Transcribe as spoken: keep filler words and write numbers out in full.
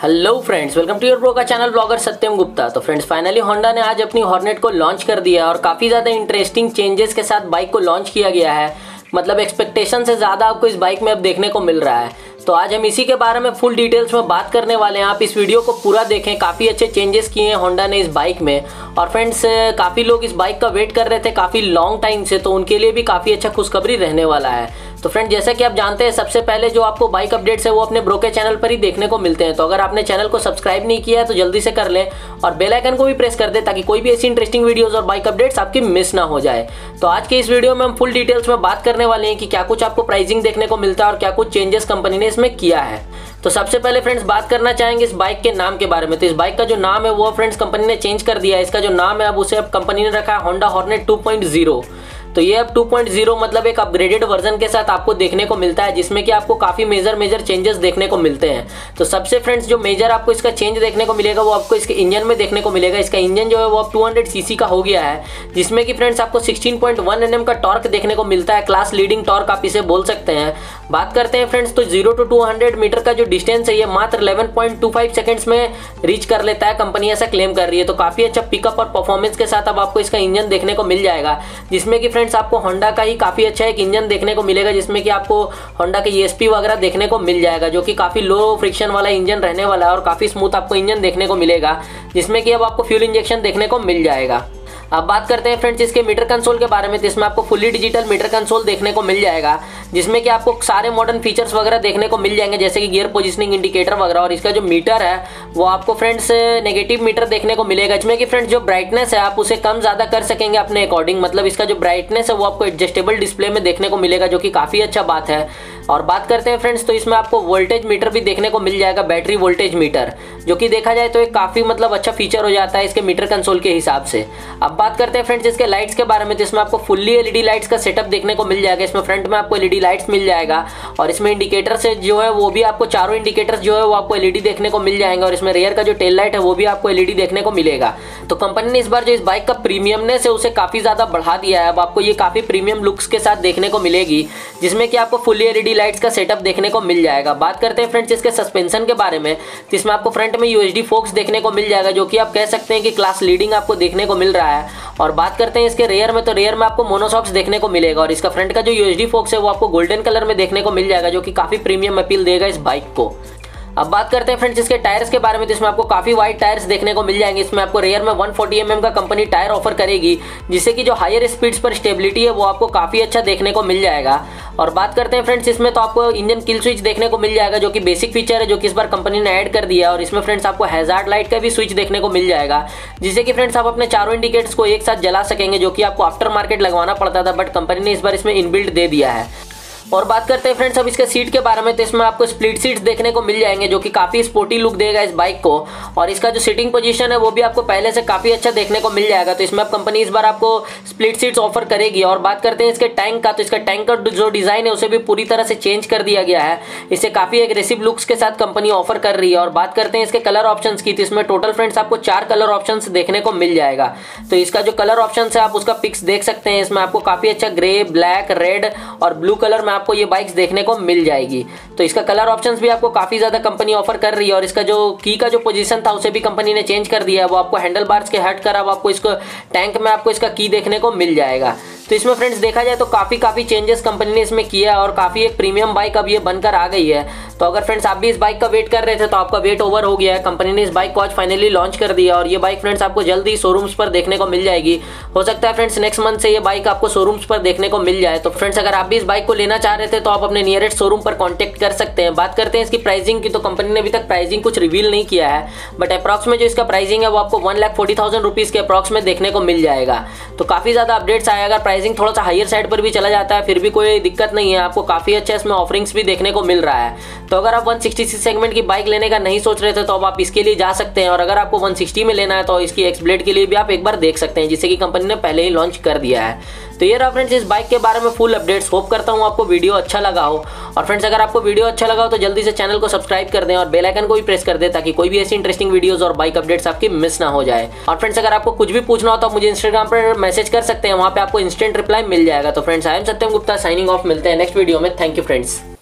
Hello friends, welcome to your bro का channel blogger Satyam Gupta. तो friends finally Honda ने आज अपनी हॉर्नेट को लॉन्च कर दिया है और काफ़ी ज़्यादा इंटरेस्टिंग चेंजेस के साथ बाइक को लॉन्च किया गया है। मतलब एक्सपेक्टेशन से ज़्यादा आपको इस बाइक में अब देखने को मिल रहा है। तो आज हम इसी के बारे में फुल डिटेल्स में बात करने वाले हैं। आप इस वीडियो को पूरा देखें। काफ़ी अच्छे चेंजेस किए हैं होंडा ने इस बाइक में। और फ्रेंड्स काफ़ी लोग इस बाइक का वेट कर रहे थे काफ़ी लॉन्ग टाइम से, तो उनके लिए भी काफ़ी अच्छा खुशखबरी रहने वाला है। तो फ्रेंड जैसा कि आप जानते हैं, सबसे पहले जो आपको बाइक अपडेट्स है वो अपने ब्रो के चैनल पर ही देखने को मिलते हैं। तो अगर आपने चैनल को सब्सक्राइब नहीं किया है तो जल्दी से कर लें और बेल आइकन को भी प्रेस कर दें ताकि कोई भी ऐसी इंटरेस्टिंग वीडियोस और बाइक अपडेट्स आपकी मिस ना हो जाए। तो आज के इस वीडियो में हम फुल डिटेल्स में बात करने वाले हैं कि क्या कुछ आपको प्राइसिंग देखने को मिलता है और क्या कुछ चेंजेस कंपनी ने इसमें किया है। तो सबसे पहले फ्रेंड्स बात करना चाहेंगे इस बाइक के नाम के बारे में। तो इस बाइक का जो नाम है वो फ्रेंड्स कंपनी ने चेंज कर दिया है। इसका जो नाम है अब उसे अब कंपनी ने रखा है Honda Hornet two point zero. तो ये अब टू पॉइंट ज़ीरो मतलब एक अपग्रेडेड वर्जन के साथ आपको देखने को मिलता है, जिसमें कि आपको काफ़ी मेजर मेजर चेंजेस देखने को मिलते हैं। तो सबसे फ्रेंड्स जो मेजर आपको इसका चेंज देखने को मिलेगा वो आपको इसके इंजन में देखने को मिलेगा। इसका इंजन जो है वो अब टू हंड्रेड सीसी का हो गया है, जिसमें कि फ्रेंड्स आपको sixteen point one N M का टॉर्क देखने को मिलता है। क्लास लीडिंग टॉर्क आप इसे बोल सकते हैं। बात करते हैं फ्रेंड्स तो zero to two hundred metre का जो डिस्टेंस है ये मात्र eleven point two five seconds में रीच कर लेता है, कंपनी ऐसा क्लेम कर रही है। तो काफ़ी अच्छा पिकअप और परफॉर्मेंस के साथ अब आपको इसका इंजन देखने को मिल जाएगा, जिसमें कि फ्रेंड्स आपको होंडा का ही काफ़ी अच्छा एक इंजन देखने को मिलेगा, जिसमें कि आपको होंडा के ई एस पी वगैरह देखने को मिल जाएगा, जो कि काफ़ी लो फ्रिक्शन वाला इंजन रहने वाला है और काफ़ी स्मूथ आपको इंजन देखने को मिलेगा, जिसमें कि अब आपको फ्यूल इंजेक्शन देखने को मिल जाएगा। अब बात करते हैं फ्रेंड्स इसके मीटर कंसोल के बारे में। तो इसमें आपको फुली डिजिटल मीटर कंसोल देखने को मिल जाएगा, जिसमें कि आपको सारे मॉडर्न फीचर्स वगैरह देखने को मिल जाएंगे, जैसे कि गियर पोजिशनिंग इंडिकेटर वगैरह। और इसका जो मीटर है वो आपको फ्रेंड्स नेगेटिव मीटर देखने को मिलेगा, जिसमें कि फ्रेंड्स जो ब्राइटनेस है आप उसे कम ज़्यादा कर सकेंगे अपने अकॉर्डिंग। मतलब इसका जो ब्राइटनेस है वो आपको एडजस्टेबल डिस्प्ले में देखने को मिलेगा, जो कि काफ़ी अच्छा बात है। और बात करते हैं फ्रेंड्स तो इसमें आपको वोल्टेज मीटर भी देखने को मिल जाएगा, बैटरी वोल्टेज मीटर, जो कि देखा जाए तो एक काफ़ी मतलब अच्छा फीचर हो जाता है इसके मीटर कंसोल के हिसाब से। अब बात करते हैं फ्रेंड्स इसके लाइट्स के बारे में। तो इसमें आपको फुल्ली एलईडी लाइट्स का सेटअप देखने को मिल जाएगा। इसमें फ्रंट में आपको एलईडी लाइट्स मिल जाएगा और इसमें इंडिकेटर से जो है वो भी आपको चारों इंडिकेटर्स जो है वो आपको एलईडी देखने को मिल जाएंगे। और इसमें रेयर का जो टेल लाइट है वो भी आपको एलईडी देखने को मिलेगा। तो कंपनी ने इस बार जो इस बाइक का प्रीमियमनेस है उसे काफ़ी ज़्यादा बढ़ा दिया है। अब आपको ये काफ़ी प्रीमियम लुक्स के साथ देखने को मिलेगी, जिसमें कि आपको फुल्ली एलईडी लाइट्स का सेटअप देखने को मिल जाएगा। बात करते हैं फ्रेंड्स इसके सस्पेंशन के बारे में। तो इसमें आपको फ्रंट में यूएसडी फोक्स देखने को मिल जाएगा, जो कि आप कह सकते हैं कि क्लास लीडिंग आपको देखने को मिल रहा है। और बात करते हैं इसके रेयर में, तो रेयर में आपको मोनोशॉक्स देखने को मिलेगा। और इसका फ्रंट का जो यूएसडी फोक्स है वो आपको गोल्डन कलर में देखने को मिल जाएगा, जो कि काफ़ी प्रीमियम अपील देगा इस बाइक को। अब बात करते हैं फ्रेंड्स इसके टायर्स के बारे में। तो इसमें आपको काफ़ी वाइड टायर्स देखने को मिल जाएंगे। इसमें आपको रेयर में वन फोर्टी एम एम का कंपनी टायर ऑफर करेगी, जिससे कि जो हायर स्पीड्स पर स्टेबिलिटी है वो आपको काफ़ी अच्छा देखने को मिल जाएगा। और बात करते हैं फ्रेंड्स इसमें तो आपको इंजन किल स्विच देखने को मिल जाएगा, जो कि बेसिक फीचर है, जो कि इस बार कंपनी ने ऐड कर दिया है। और इसमें फ्रेंड्स आपको हैजार्ड लाइट का भी स्विच देखने को मिल जाएगा, जिससे कि फ्रेंड्स आप अपने चारों इंडिकेटर्स को एक साथ जला सकेंगे, जो कि आपको आफ्टर मार्केट लगवाना पड़ता था, बट कंपनी ने इस बार इसमें इनबिल्ट दे दिया है। और बात करते हैं फ्रेंड्स अब इसके सीट के बारे में। तो इसमें आपको स्प्लिट सीट्स देखने को मिल जाएंगे, जो कि काफ़ी स्पोर्टी लुक देगा इस बाइक को। और इसका जो सीटिंग पोजीशन है वो भी आपको पहले से काफ़ी अच्छा देखने को मिल जाएगा। तो इसमें अब कंपनी इस बार आपको स्प्लिट सीट्स ऑफर करेगी। और बात करते हैं इसके टैंक का। तो इसका टैंक का जो डिज़ाइन है उसे भी पूरी तरह से चेंज कर दिया गया है। इसे काफ़ी एग्रेसिव लुक्स के साथ कंपनी ऑफर कर रही है। और बात करते हैं इसके कलर ऑप्शंस की। तो इसमें टोटल फ्रेंड्स आपको चार कलर ऑप्शंस देखने को मिल जाएगा। तो इसका जो कलर ऑप्शन है आप उसका पिक्स देख सकते हैं। इसमें आपको काफ़ी अच्छा ग्रे, ब्लैक, रेड और ब्लू कलर में आपको ये बाइक्स देखने को मिल जाएगी। तो इसका कलर ऑप्शंस भी आपको काफी ज्यादा कंपनी ऑफर कर रही है। और इसका जो की का जो पोजीशन था उसे भी कंपनी ने चेंज कर दिया है। वो आपको हैंडल बार्स के हट कर अब आपको इसको टैंक में आपको इसका की देखने को मिल जाएगा। तो इसमें फ्रेंड्स देखा जाए तो काफ़ी काफ़ी चेंजेस कंपनी ने इसमें किया है और काफ़ी एक प्रीमियम बाइक अब ये बनकर आ गई है। तो अगर फ्रेंड्स आप भी इस बाइक का वेट कर रहे थे तो आपका वेट ओवर हो गया है। कंपनी ने इस बाइक को आज फाइनली लॉन्च कर दिया और ये बाइक फ्रेंड्स आपको जल्द ही शोरूम्स पर देखने को मिल जाएगी। हो सकता है फ्रेंड्स नेक्स्ट मंथ से ये बाइक आपको शोरूम्स पर देखने को मिल जाए। तो फ्रेंड्स अगर आप भी इस बाइक को लेना चाह रहे थे तो आप अपने नियरेस्ट शोरूम पर कॉन्टैक्ट कर सकते हैं। बात करते हैं इसकी प्राइसिंग की। तो कंपनी ने अभी तक प्राइसिंग कुछ रिवील नहीं किया है, बट अप्रॉक्स में जो इसका प्राइसिंग है वो आपको one lakh forty thousand rupees के अप्रॉक्स में देखने को मिल जाएगा। तो काफ़ी ज़्यादा अपडेट्स आए। अगर प्राइसिंग थोड़ा सा हायर साइड पर भी चला जाता है फिर भी कोई दिक्कत नहीं है, आपको काफ़ी अच्छा इसमें ऑफरिंग्स भी देखने को मिल रहा है। तो अगर आप वन सिक्सटी सीसी सेगमेंट की बाइक लेने का नहीं सोच रहे थे तो अब आप इसके लिए जा सकते हैं। और अगर आपको वन सिक्सटी में लेना है तो इसकी एक्स ब्लेड के लिए भी आप एक बार देख सकते हैं, जिससे कि कंपनी ने पहले ही लॉन्च कर दिया है। तो ये रहा फ्रेंड्स इस बाइक के बारे में फुल अपडेट्स। होप करता हूँ आपको वीडियो अच्छा लगा हो। और फ्रेंड्स अगर आपको वीडियो अच्छा लगा हो तो जल्दी से चैनल को सब्सक्राइब कर दें और बेल आइकन को भी प्रेस कर दें, ताकि कोई भी ऐसी इंटरेस्टिंग वीडियोस और बाइक अपडेट्स आपकी मिस ना हो जाए। और फ्रेंड्स अगर आपको कुछ भी पूछना हो तो आप मुझे इंस्टाग्राम पर मैसेज कर सकते हैं, वहाँ पे आपको इंस्टेंट रिप्लाई मिल जाएगा। तो friends I am Satyam Gupta signing off. मिलते हैं नेक्स्ट वीडियो में। Thank you friends.